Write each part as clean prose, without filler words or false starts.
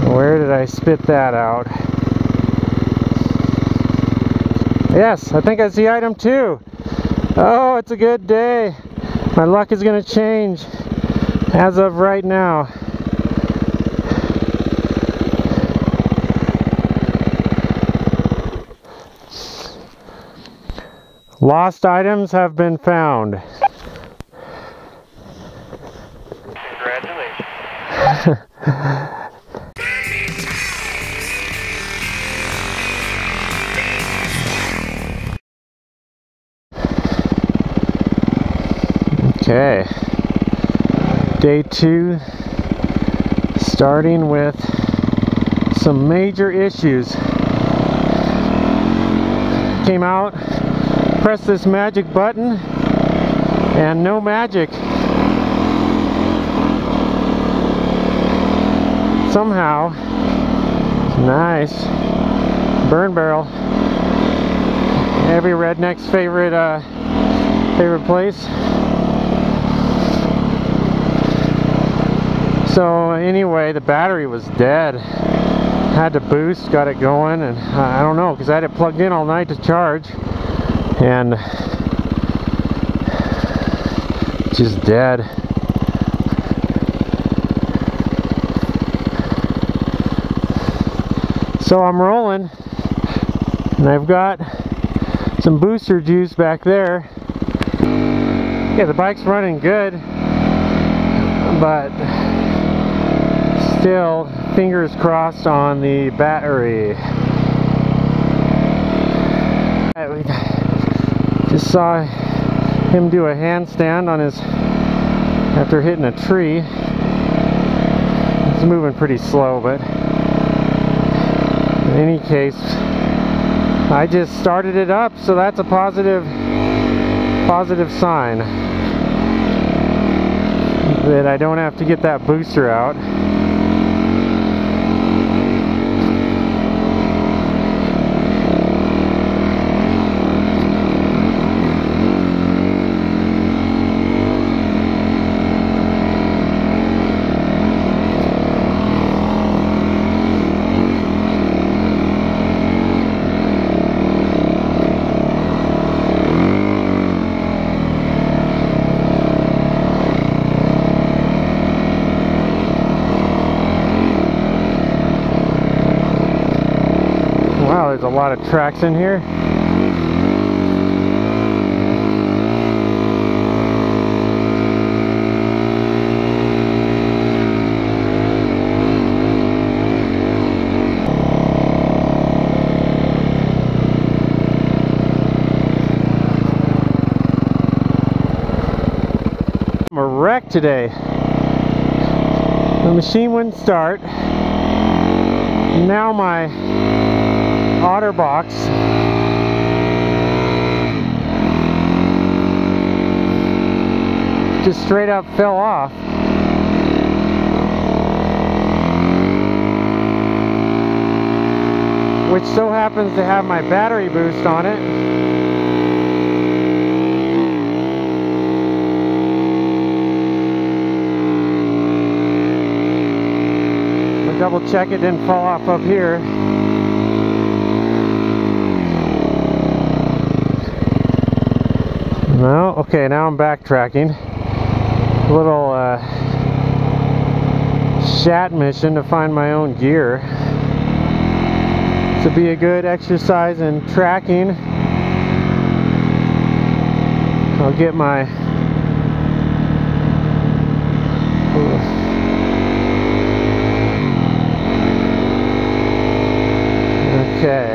Where did I spit that out? Yes, I think I see item 2. Oh, it's a good day. My luck is going to change as of right now. Lost items have been found. Congratulations. Okay, day 2, starting with some major issues. Came out, pressed this magic button, and no magic. Somehow, nice, burn barrel, every redneck's favorite place. So anyway, the battery was dead. Had to boost, got it going, and I don't know, because I had it plugged in all night to charge, and just dead. So I'm rolling, and I've got some booster juice back there. Yeah, the bike's running good, but still, fingers crossed on the battery. We just saw him do a handstand on his after hitting a tree. He's moving pretty slow, but in any case, I just started it up, so that's a positive sign that I don't have to get that booster out. There's a lot of tracks in here. I'm a wreck today. The machine wouldn't start. Now my OtterBox just straight up fell off. Which so happens to have my battery boost on it. I'll double check it didn't fall off up here. No, okay, now I'm backtracking. A little shat mission to find my own gear. To be a good exercise in tracking. I'll get my okay.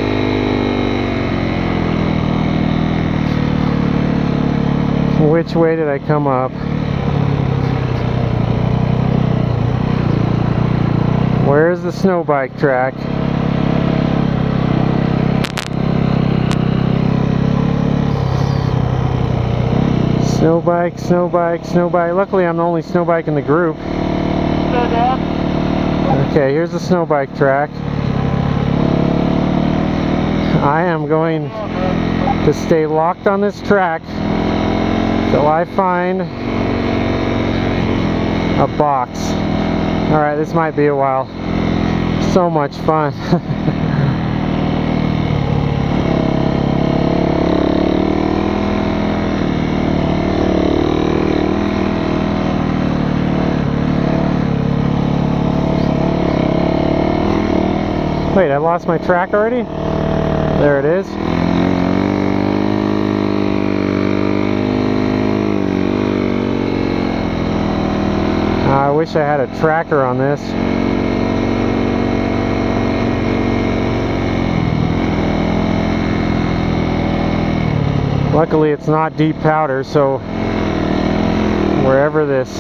Which way did I come up? Where's the snow bike track? Snow bike, snow bike, snow bike. Luckily I'm the only snow bike in the group. Okay, here's the snow bike track. I am going to stay locked on this track till I find a box. Alright, this might be a while. So much fun. Wait, I lost my track already? There it is. I wish I had a tracker on this. Luckily it's not deep powder, so wherever this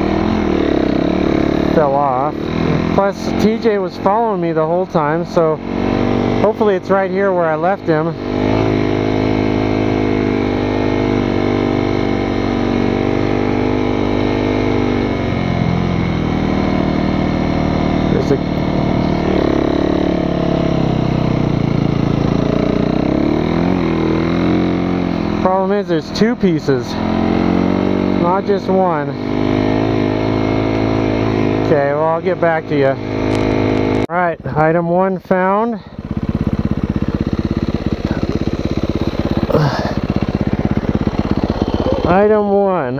fell off. Plus TJ was following me the whole time, so hopefully it's right here where I left him. There's a problem is there's two pieces, not just one. Okay, well I'll get back to you. Alright, item 1 found. Item 1.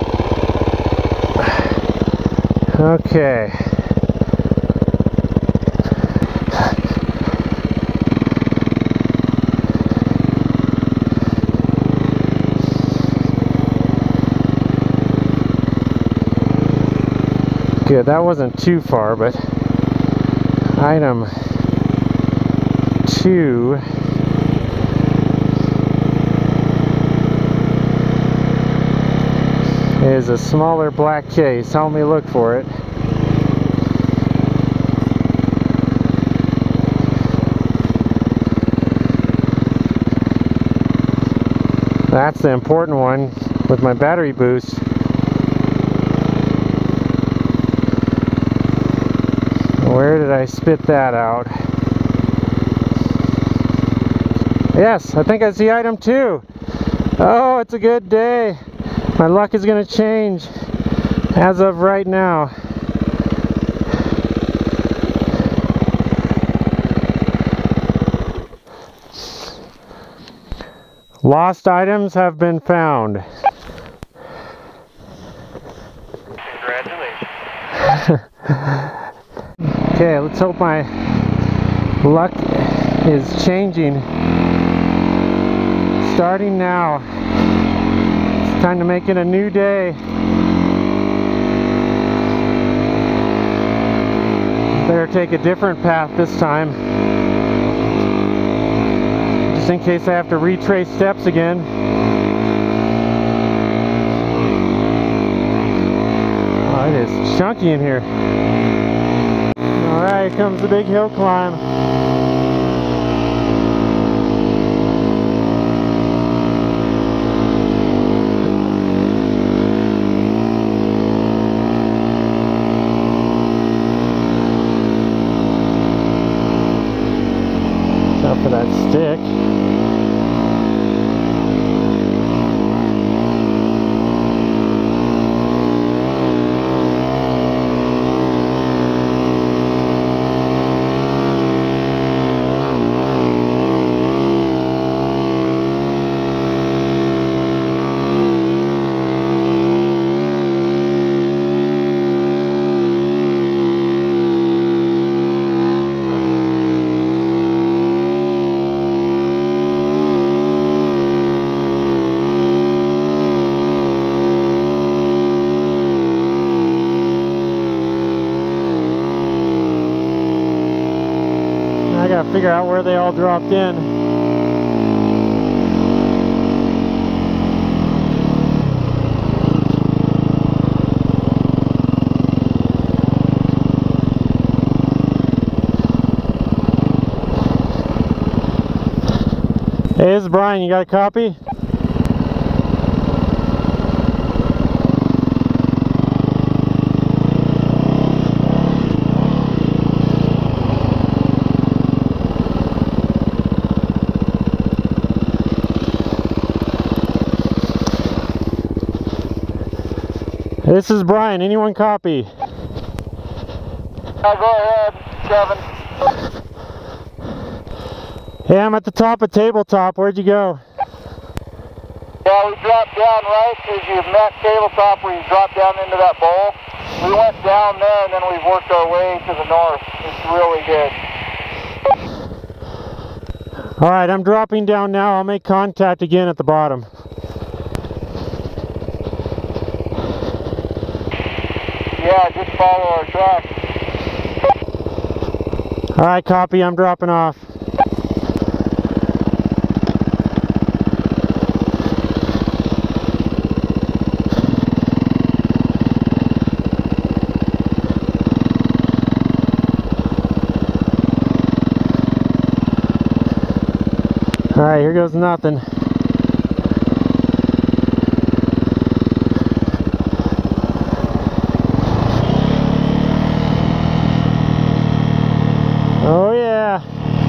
Okay. Good, that wasn't too far, but item 2 is a smaller black case. Help me look for it. That's the important one with my battery boost. Where did I spit that out? Yes, I think I see item 2. Oh, it's a good day. My luck is going to change as of right now. Lost items have been found. Congratulations. Okay, let's hope my luck is changing. Starting now. It's time to make it a new day. Better take a different path this time. Just in case I have to retrace steps again. Oh, it is chunky in here. Alright, here comes the big hill climb. Watch out for that stick. I gotta figure out where they all dropped in. Hey, this is Brian. You got a copy? This is Brian. Anyone copy? Go ahead, Kevin. Hey, I'm at the top of Tabletop. Where'd you go? Yeah, we dropped down right as you met Tabletop where you dropped down into that bowl. We went down there and then we've worked our way to the north. It's really good. Alright, I'm dropping down now. I'll make contact again at the bottom. Yeah, just follow our track. Alright, copy. I'm dropping off. Alright, here goes nothing. Oh yeah.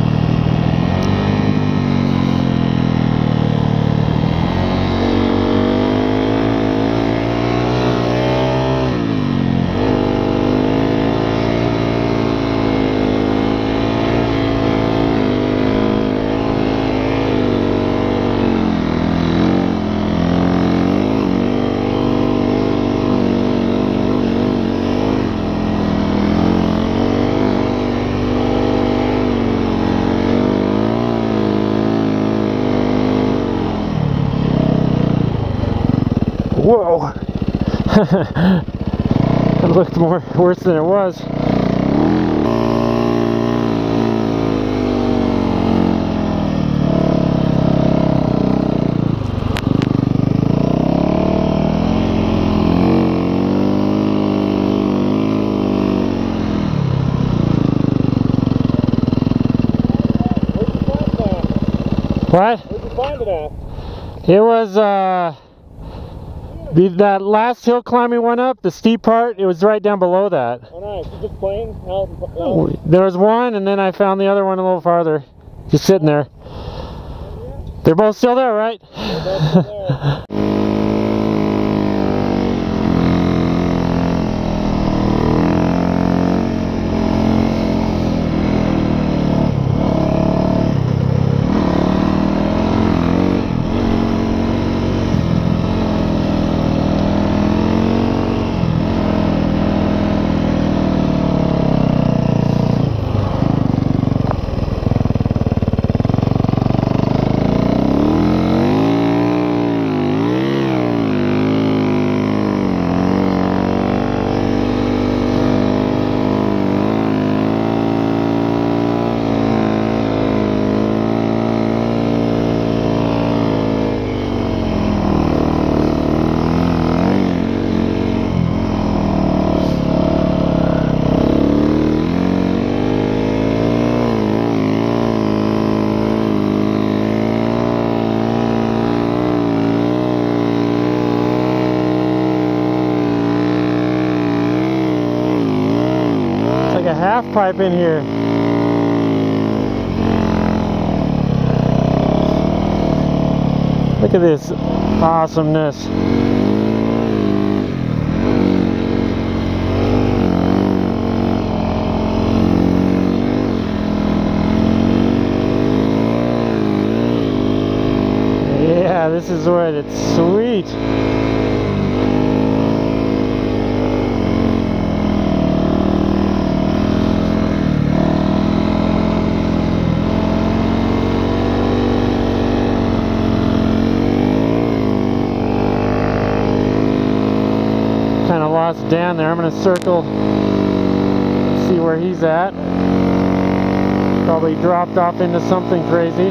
Whoa! It looked worse than it was. What? Where'd you find it at? It was that last hill climbing one up, the steep part, it was right down below that. Oh nice, you just plain out? There was one, and then I found the other one a little farther, just sitting there. They're both still there, right? They're both still there. A half pipe in here. Look at this awesomeness. Yeah, this is what it's sweet. Kind of lost Dan there. I'm going to circle and see where he's at. Probably dropped off into something crazy.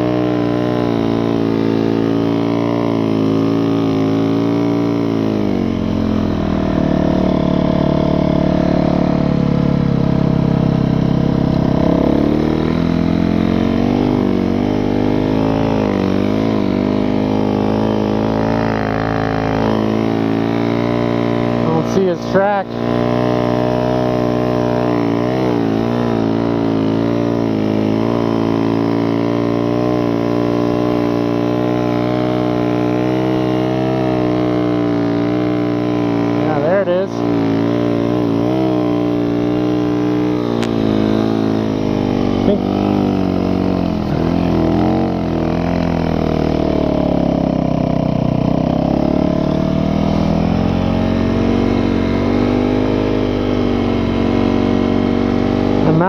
See his track.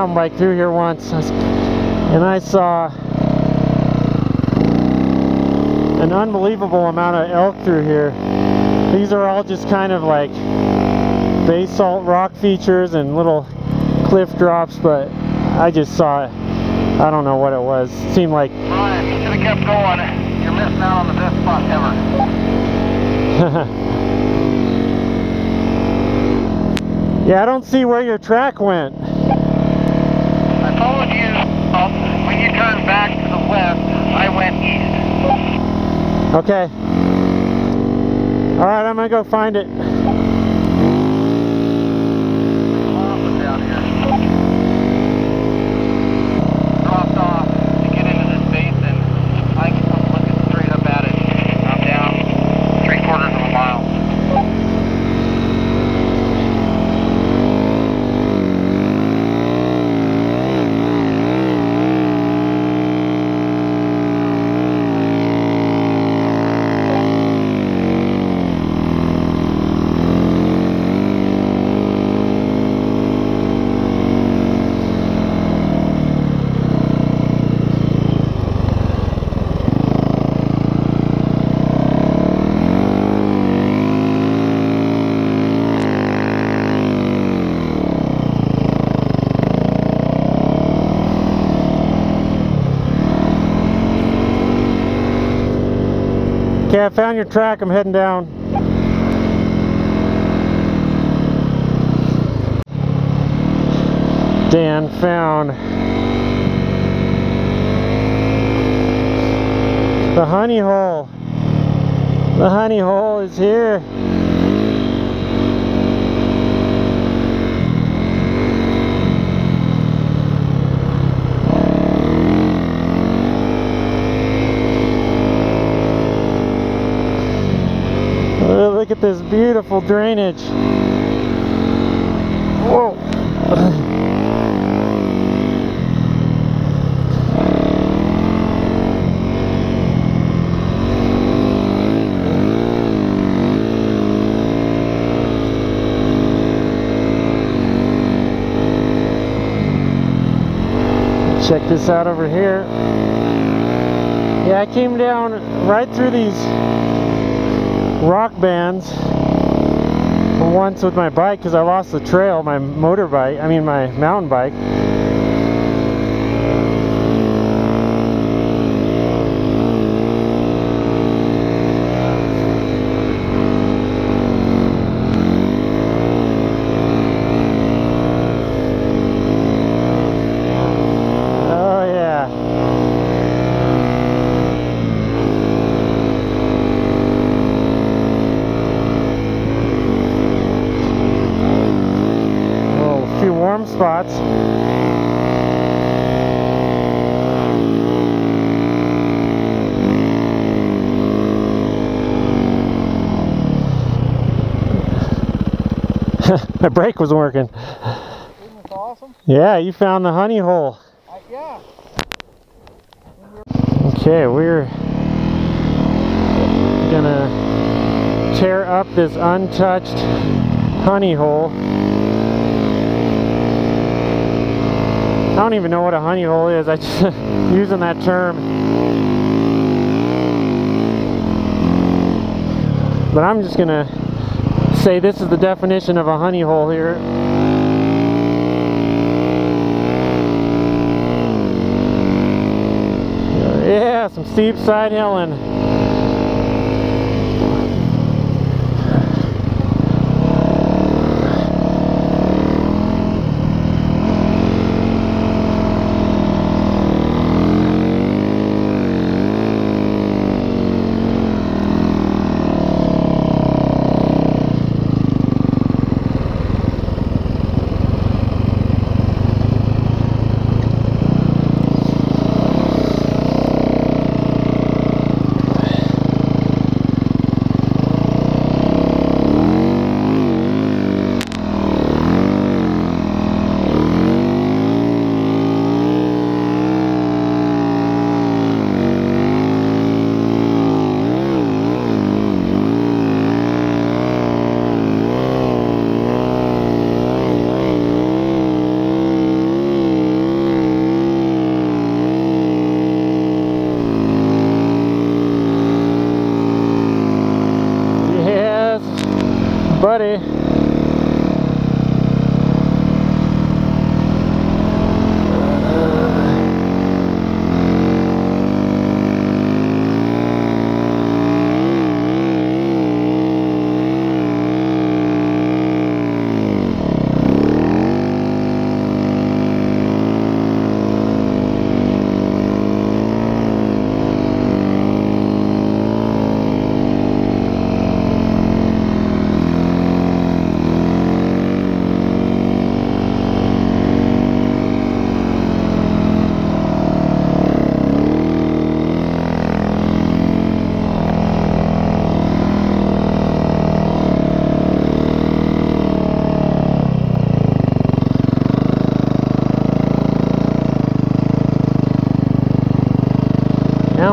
mountain bike through here once, and I saw an unbelievable amount of elk through here. These are all just kind of like basalt rock features and little cliff drops, but I just saw it. I don't know what it was. It seemed like... Ryan, you should have kept going. You're missing out on the best spot ever. Yeah, I don't see where your track went. I followed you. When you turned back to the west, I went east. Okay. Alright, I'm gonna go find it. Awesome down here. Dropped off to get into this basin. I can look straight up at it. I'm down 3/4 of a mile. Okay, I found your track. I'm heading down. Dan found the honey hole. The honey hole is here. Look at this beautiful drainage. Whoa. Check this out over here. Yeah, I came down right through these rock bands once with my bike because I lost the trail, my motorbike, I mean my mountain bike. Oh yeah. Warm spots. My brake was working. Isn't this awesome? Yeah, you found the honey hole. Yeah. Okay, we're gonna tear up this untouched honey hole. I don't even know what a honey hole is. I just using that term. But I'm just gonna say this is the definition of a honey hole here. Yeah, some steep side hilling.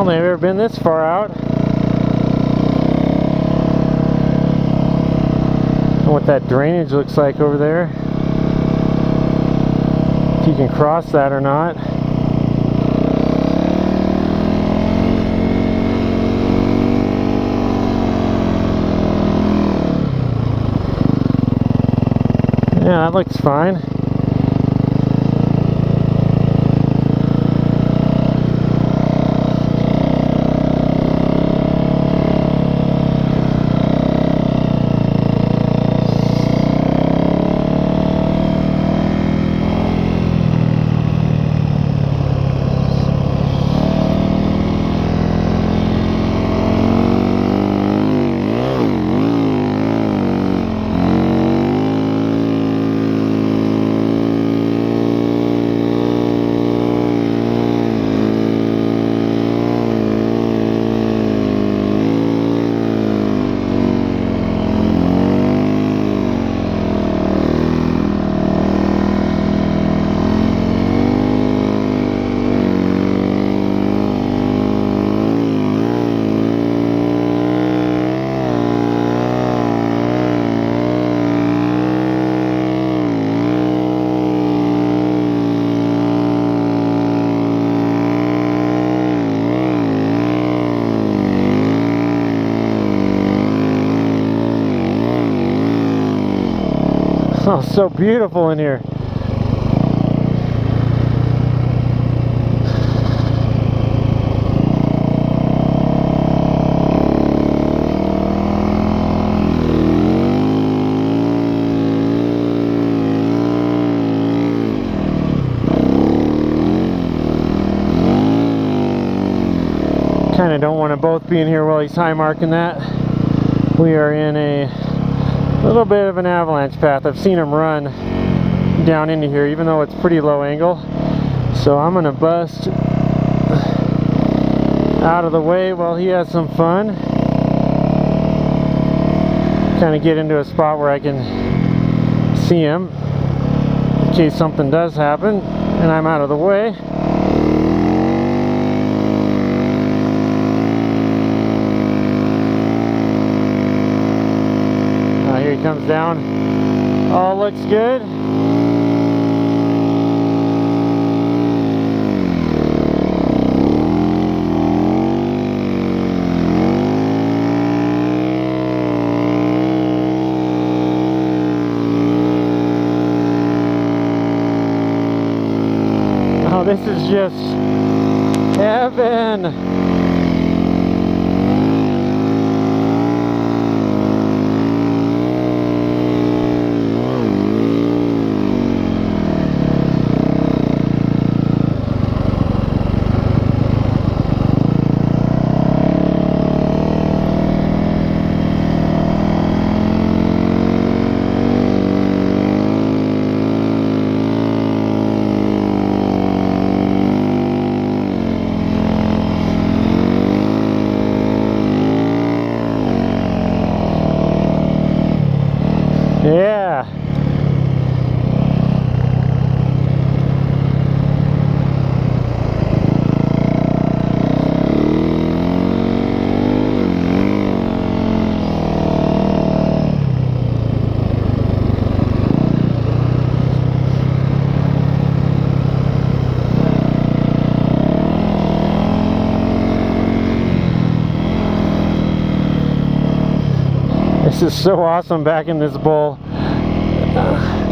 I don't think I've ever been this far out. What that drainage looks like over there, if you can cross that or not. Yeah, that looks fine. Oh, so beautiful in here. Kind of don't want to both be in here while he's high marking that. We are in a little bit of an avalanche path. I've seen him run down into here even though it's pretty low angle, so I'm gonna bust out of the way while he has some fun, kind of get into a spot where I can see him in case something does happen and I'm out of the way. Here he comes down. All looks good. Oh, this is just heaven. Yeah. This is so awesome back in this bowl.